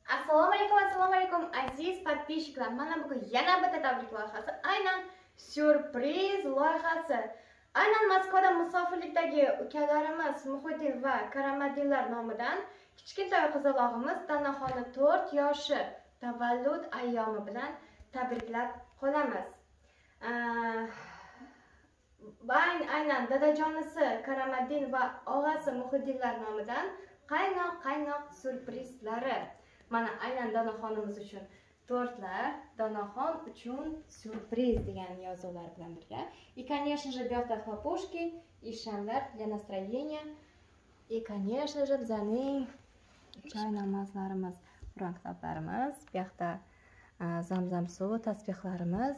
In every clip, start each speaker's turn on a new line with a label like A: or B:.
A: Assalomu alaykum aziz подписчиклар. Mana bugun yana bitta tabrik loyihasi, aynan syurpriz loyihasi. Aynan Moskvada musofirlikdagi ukalarimiz Muhiddin va Karamadinlar nomidan kichkintoy qizalog'imiz Danaxonni 4 yoshi tavallud ayyomi bilan tabriklab qolamiz. Aynan dadajonisi Karamadin va og'asi Muhiddinlar nomidan qaynoq syurprizlari. Mana aynan Danaxonimiz uchun tortlar, Danaxon uchun syurpriz degan yozuvlar bilan birga. И, конечно же, bu хлопушки и shamlar для настроения. И, конечно же, bizning choy namozlarimiz, Qur'on kitoblarimiz, bu yoqda zamzam suvi, tasbihlarimiz.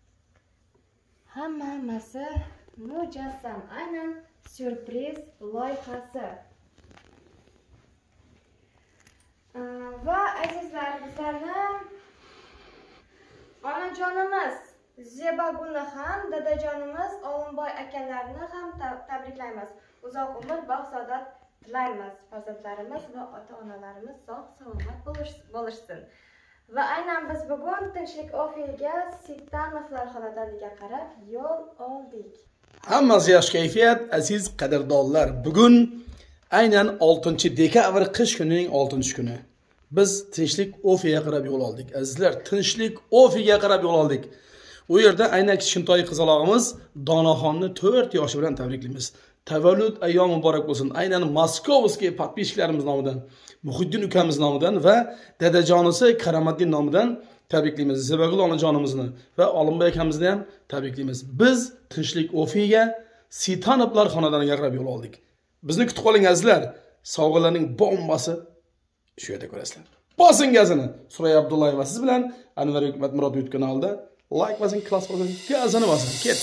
A: Hammasi mujassam, aynan syurpriz loyihasi. Va azizlar, bizlarni onajonimiz Zebagulni ham, dadajonimiz Olimboy akalarni ham tabriklaymiz. Uzoq umr, baxt, saodat tilaymiz. Farzandlarimiz va ota-onalarimiz sog' salomat bo'lishsin. Va aynan biz bugun Tinchlik ofiliga Sitanovlar xonadoniga qarab yo'l oldik.
B: Hammasi yaxshi kayfiyat, aziz qadrdonlar. Bugun aynan 6-dekabr qish kunining 6-kuni. Biz Tinchlik ofiga qarab yo'l oldik. Azizlar, Tinchlik ofiga qarab yo'l oldik. U yerda aynan kichkintoy qizalog'imiz Danaxonni 4 yoshi bilan tabriklaymiz. Tavallud ayyomi muborak bo'lsin. Aynan Moskovskiy podpishchilarimiz nomidan, Muhiddin ukamiz nomidan va dadajonisi Karamadin nomidan tabriklaymiz. Zebagul onajonimizni va Olimboy akamizni ham tabriklaymiz. Biz Tinchlik ofiga Sitanovlar xonadoniga qarab yo'l oldik. Bizni kutib qoling azizlar. Sovg'alarning bombasi shu yerda ko'rasizlar. Bosing gazini. Suray Abdullayeva siz bilan Anvar Hikmat Murod YouTube kanalida like bosing, klass bosing, gazini bosing. Ket.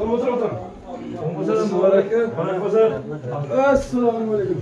B: Assalomu alaykum.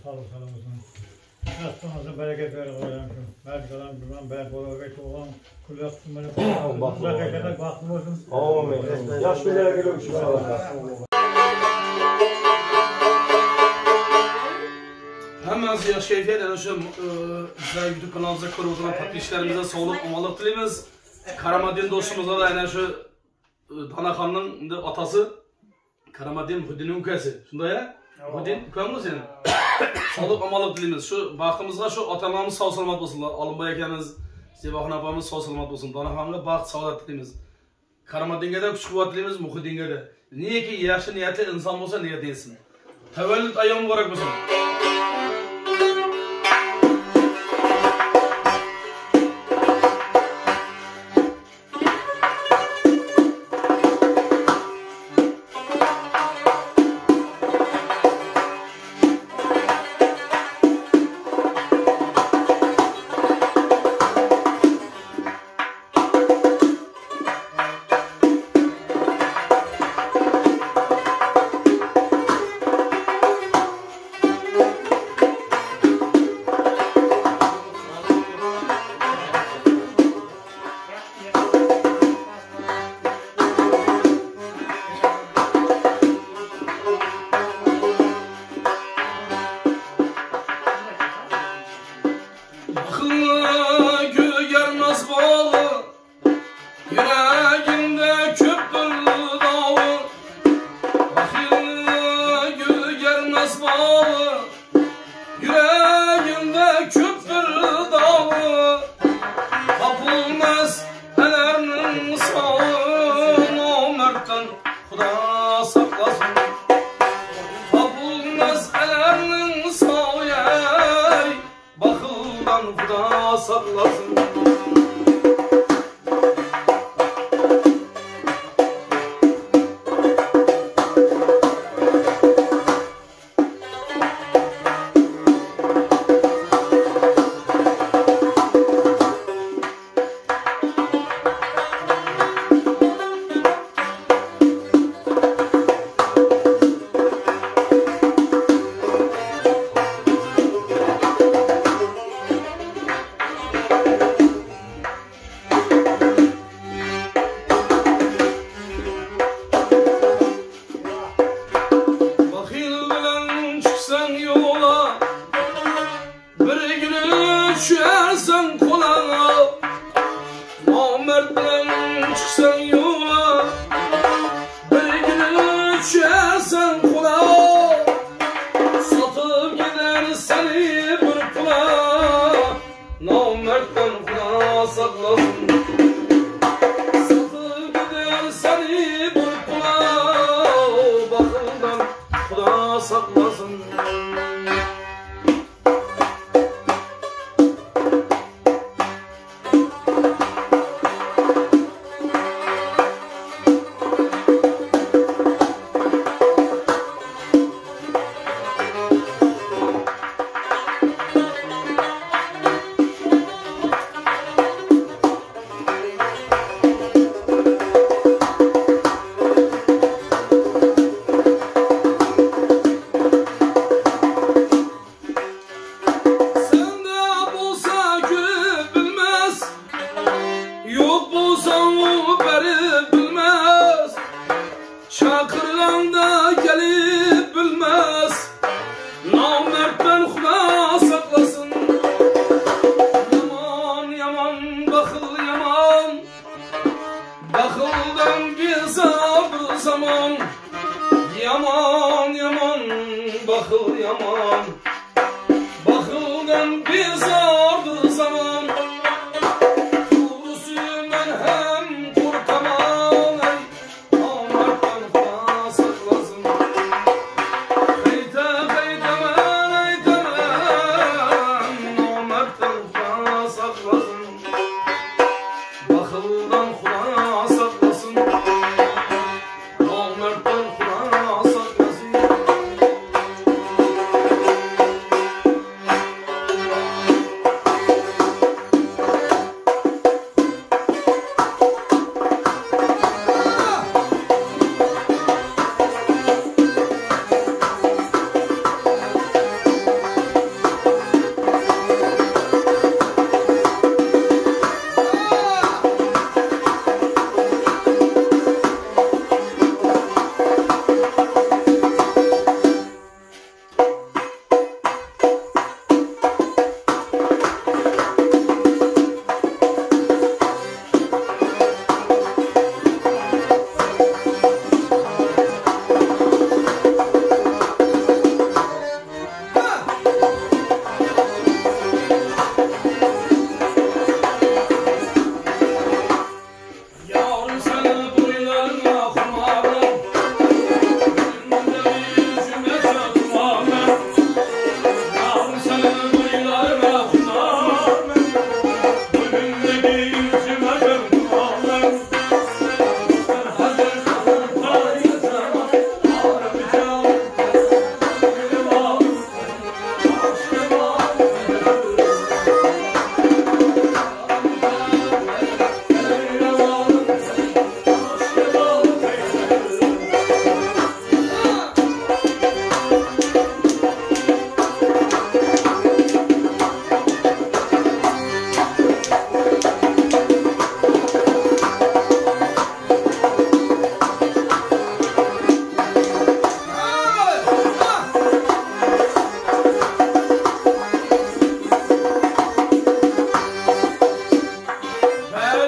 C: sağlık olsun. Nasılsınız? Bereket verin hocam. Mert kalan güven, berk olarak olan kulak tümleri. Bereket baktım olsun.
D: Amin. Yaş belirle geliyor şu an.
B: Hammasi yaxshi kayfiyat, ana shu bizlar YouTube kanalimizda ko'rib o'tirgan podpischilarimizga sog'lik, omonlik tilaymiz. Karamadin do'stimizga da ana shu Danaxonning otasi Karamadin Muhiddinning ukasi. Shunday-a? Muhiddin ukamiz seni. Sog'lik, omonlik tilaymiz. Shu baxtimizga shu ota-onamiz sog' salomat bo'lsinlar. Olimboy akamiz, Zebaxon opamiz sog' salomat bo'lsin. Danaxonga baxt, saodat tilaymiz. Karamadinga da kuch-quvvat tilaymiz, Muhiddinga da. Neki yaxshi niyatli inson bo'lsa, niyat etsin. Tavallud ayyom muborak bo'lsin.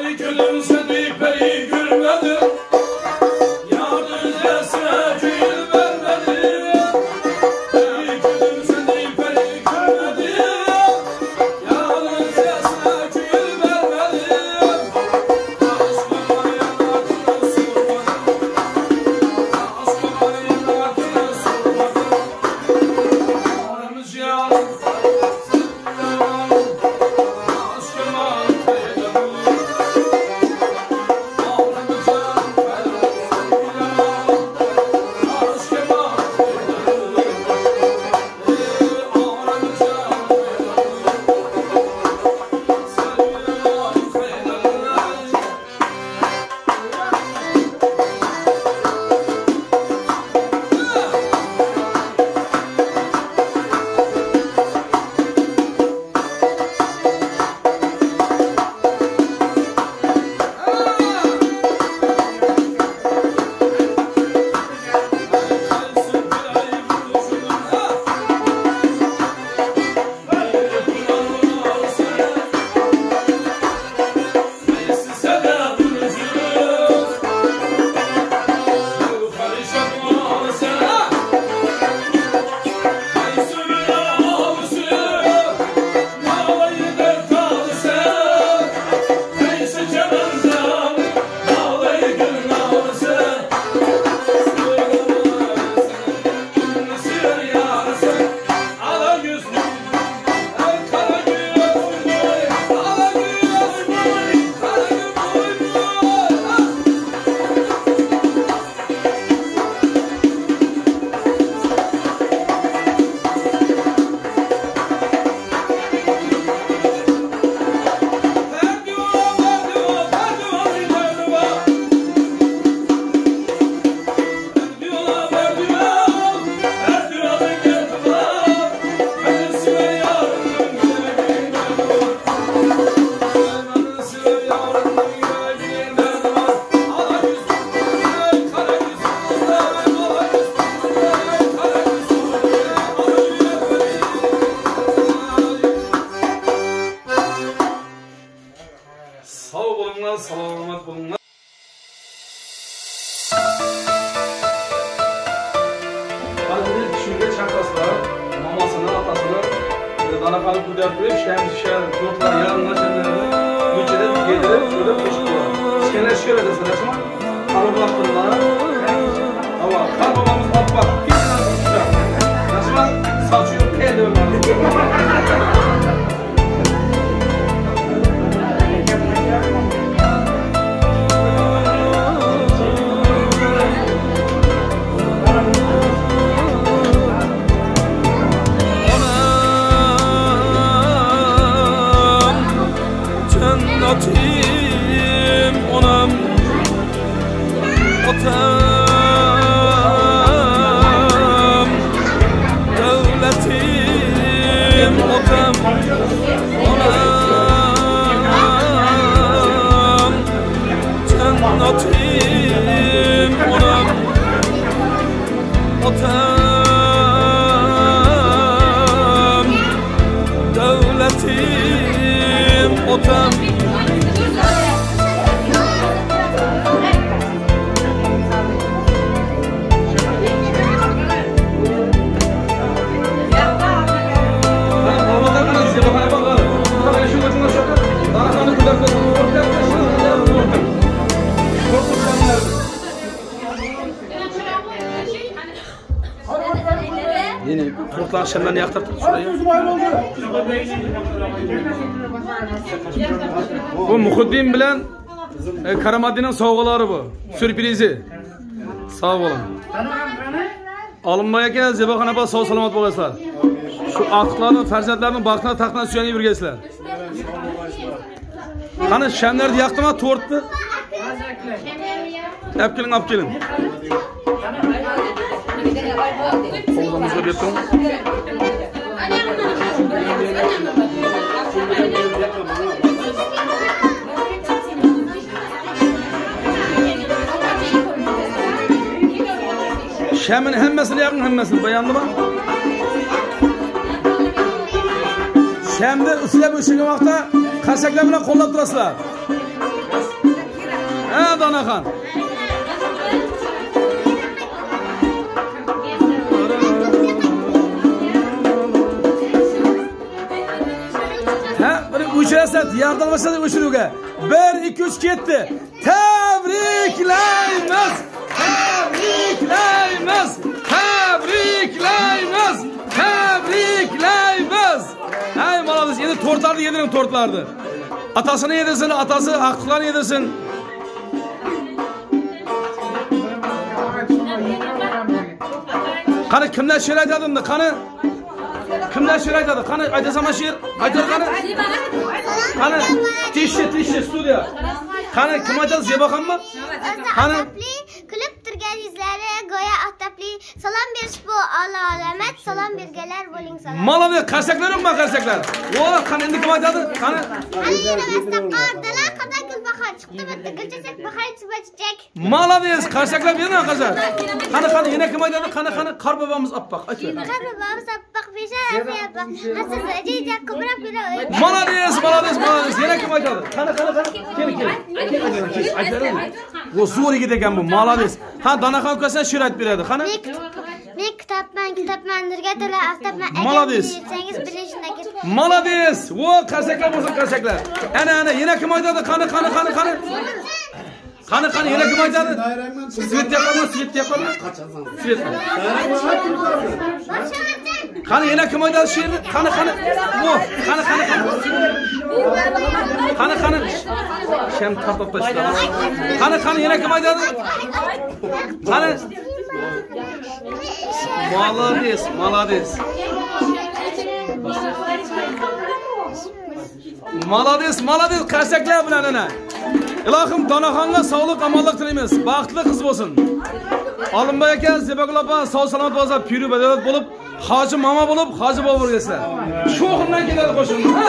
B: Selamat bulunlar. Bazı düşünce çakaslar, mamasını, atasını, dana kalıp bu dertleri, şişer, kurtlar, yarınlar, şenlerine, bütçede getirip, şöyle koştular. İskenler şöyle de sırasına, kalıp yaptırlar. Ama kar babamız bak, bir tane tutacak. Nasıl saçıyor, elde ölmez.
E: Cennetim onam otam devletim otam onam cennetim onam otam devletim otam.
B: Yeni kurtlar akşamlarını yaktırdık şurayı. Bu Muhiddin bilen Karamadin'in sovg'alari bu. Sürprizi. Sağ olun. Alınmaya gel zebaxonaga sağ salomat bo'lasizlar. Şu aqlarning farzandlarning baxtına taqdan suyanib yurgaysizlar. Qani shamlarni yaqdimi, tortni? Olib keling, olib keling. Qo'limizga berdim. Şamin hemmasini yaqin, hemmasini bayandimi? Shamni uslab o'shagan vaqtda qarsaklar bilan qo'llab turasizlar. Danaxon. Ha, bir o'chirasat, yordamlashadi o'chiruvga. 1 2 3 ketdi. Tabriklaymiz! Tabriklaymiz! Tabriklaymiz! Tabriklaymiz! Hay, malades, endi tortlarni yediring, tortlarni. Atasini yedirsin, atasi haqlarni yedirsin. Qani kimlar she'r aytadimdi? Qani kimlar she'r aytadi? Qani aytasan she'r? Aytar qani? Qani tishni studiya. Qani kim aytadi? Zeboxonmi? Qani
F: kulib turgan yuzlari go'yo oftobli. Salom berish bu alomat, salom berganlar bo'ling salom.
B: Malades, qarsaklarim qarsaklar. Voy, qani endi kim aytadi? Qani
F: qardalar qada gulbahor chiqdi, bitta gulchasak bahor chiqacak.
B: Malades, qarsaklar bering qarsak. Qani yana kim aytadi? Qani qor bobomiz oppoq. Aytchi.
F: Qor bobomiz oppoq beshara yapaq. Hasiz ajija ko'proq beradi.
B: Malades. Yana kim aytadi? Qani. Kel. Aytaring. Bu zo'r yigit ekan bu. Malades. Ha, Danaxon ukasidan she'r aytib beradi. Qani?
F: Men kitobman nurga to'la avtobman.
B: Malades.
F: Bilsangiz bilishindagi.
B: Malades. Vo, qarsaklar bo'lsin, qarsaklar. Ana, yana kim aytadi? Qani. Qani yana kim aytadi? Svet yoqami? Svet. Qani yana kim aytadi she'rni? Qani. Vo, qani. Qani. Shem tartib tashladi. Qani yana kim aytadi? Qani. Malades, qarsaklar bilan ana. Ilohim Danaxonga sog'lik, omonlik tilaymiz. Baxtli qiz bo'lsin. Olimboy aka, Zebagul opa sog' salomat bo'lsa, piru badolat bo'lib, hoji mama bo'lib, hoji bobo bo'lganlar. Shu xildan keladi qo'shin. Ha.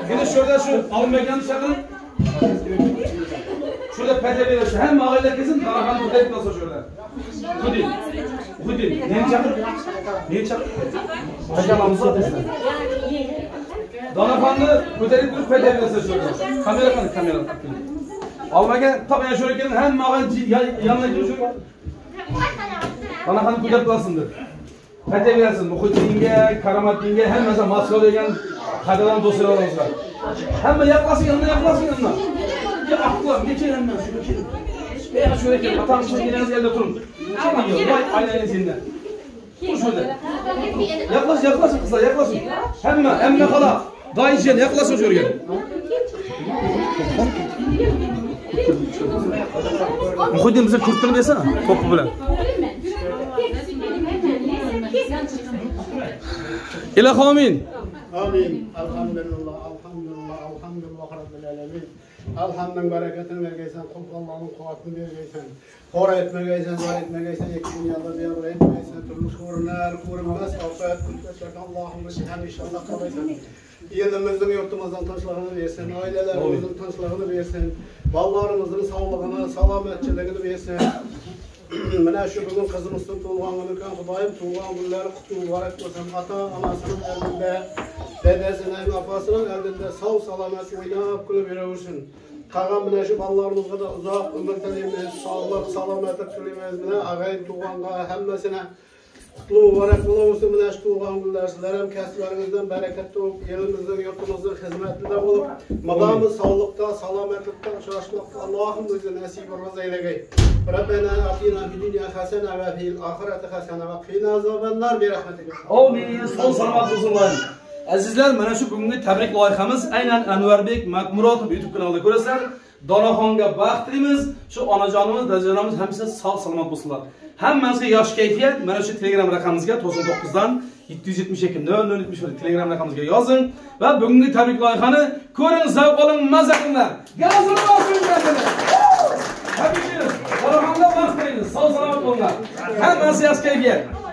B: Yine şurada şu alınmayan şakın. Şurada pede verirse hem ağıyla kesin danakanı tutarıp nasıl şurada. Hudin. Neyi çakır? Neyi çakır? Pecalamızı atışlar. Danakanı tutarıp durup pede verirse şurada. Kamera. Almayan tabi şöyle gelin hem ağın yanına gidiyor şurada. Danakanı tutarıp nasıldır? Pede verirsin. Muhittinge, Karamattinge hem mesela maskal degen kadalan dosyalarımız var. Hem yaklasın yanına. Ya aklım geçin hemen şunu geçin. Veya şöyle gelin. Atam şöyle geliniz elde durun. Çekin yiyor. Vay ailenin seninle. Dur şöyle. Yaklaşın kızlar yaklaşın. Hemen kala. Daha içeceğine yaklaşın şöyle gelin. Muhittin bize kurtlarını desene. Topu bilen. İlah amin.
G: Amin. Elhamdülillah Rabbil alemin. Elhamdülillah bereketini vergeysen, Allah'ın kuvvetini vergeysen, hor etmegeysen, zor etmegeysen, iki dünyada bir araya etmegeysen, türlü sorunlar, kurulmaz, afet, külfetler, Allah'ın işini inşallah kalaysan. Yerimizin yurtumuzdan taşlarını versen, ailelerimizin taşlarını versen, ballarımızın sağlığını, salametçiliğini versen. Mana şu bugün kızımızın tuğanını kan Xudoyim tuğan günleri qutu mübarek olsun. Ata anasının elinde, dedesinin, apasının elinde sağ salamet oynab kulüp yürüyorsun. Kalan mana şu ballarımızga da uzak ömür tileymiz, sağlık, salametlik tileymiz. Mana ağayın tuğanga hemmesine qutu mübarek olsun. Mana şu tuğan günler sizlerim kasblaringizdan bereketli olup, elimizin, yurtumuzun hizmetinde olup, madamı sağlıkta, salametlikte, uçraşmakta Allah'ın özü nasibimiz eylegey. Rabbena atina fid dunya hasene ve fil ahireti hasene ve qina azabannar bi rahmetik.
B: Amin. Son salamat olsunlar. Azizlar, mana shu bugungi tabrik loyihamiz aynan Anvarbek Makmuratov YouTube kanalida ko'rasizlar. Donaxonga baxt tilaymiz. Shu onajonimiz, dadajonimiz hamma sog' salomat bo'lsinlar. Hammangizga yosh kayfiyat mana shu Telegram raqamimizga 99 dan 772 0071 Telegram raqamimizga yozing va bugungi tabrik loyihani ko'ring, zavq oling, mazza qilinglar. Gazini bosing. Tabriklaymiz. Donaxonga baxt tilaymiz. Sog' salomat bo'linglar. Hammasi yaxshi kayfiyat.